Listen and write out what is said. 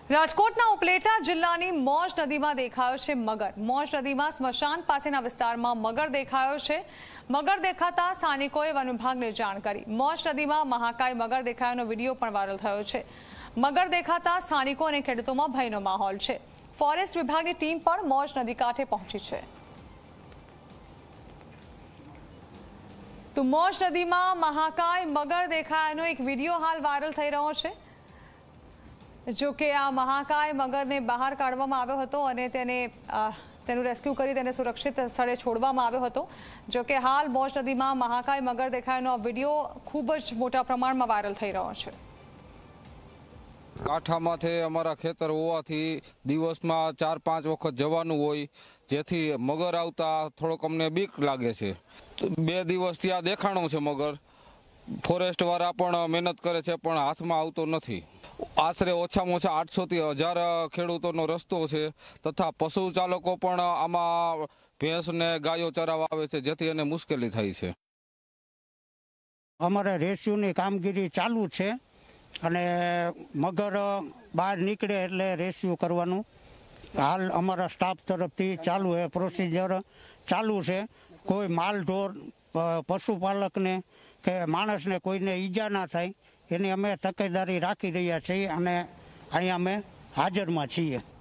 રાજકોટના ઉપલેટા જિલ્લાની મોજ નદીમાં દેખાયો છે મગર। મોજ નદીમાં સ્મશાન પાસેના વિસ્તારમાં મગર દેખાયો છે। મગર દેખાતા સ્થાનિકોએ વન વિભાગને જાણ કરી। મોજ નદીમાં મહાકાય મગર દેખાયાનો વિડીયો પણ વાયરલ થયો છે। મગર દેખાતા સ્થાનિકો અને ખેડૂતોમાં ભયનો માહોલ છે। ફોરેસ્ટ વિભાગની ટીમ પણ મોજ નદી કાંઠે પહોંચી છે। તો મોજ નદીમાં મહાકાય મગર દેખાયાનો એક વિડીયો હાલ વાયરલ થઈ રહ્યો છે। જો કે આ મહાકાય મગરને બહાર કાઢવામાં આવ્યો હતો અને તેનું રેસ્ક્યુ કરી તેને સુરક્ષિત સ્થળે છોડવામાં આવ્યો હતો। જો કે હાલ મોજ નદીમાં મહાકાય મગર દેખાયાનો આ વિડીયો ખૂબ જ મોટા પ્રમાણમાં વાયરલ થઈ રહ્યો છે। કાંઠામાંથી અમારા ખેતર હોવાથી દિવસમાં 4-5 વખત જવાનું હોય, જેથી મગર આવતા થોડોક અમને બીક લાગે છે। 2 દિવસ ત્યાં દેખાણો છે મગર। ફોરેસ્ટ વાળા પણ મહેનત કરે છે પણ હાથમાં આવતો નથી। આશરે ઓછામાં ઓછા 800 થી 1000 ખેડૂતોનો રસ્તો છે, તથા પશુ ચાલકો પણ આમાં ભેંસ ને ગાયો ચરાવવા આવે છે, જેથી એને મુશ્કેલી થાય છે। અમારે રેસ્ક્યુની કામગીરી ચાલુ છે અને મગર બહાર નીકળે એટલે રેસ્ક્યુ કરવાનું હાલ અમારા સ્ટાફ તરફથી ચાલુ છે, પ્રોસિજર ચાલુ છે। કોઈ માલઢોર પશુપાલકને કે માણસને કોઈને ઈજા ના થાય એની અમે તકેદારી રાખી રહ્યા છીએ અને અહીંયા અમે હાજરમાં છીએ।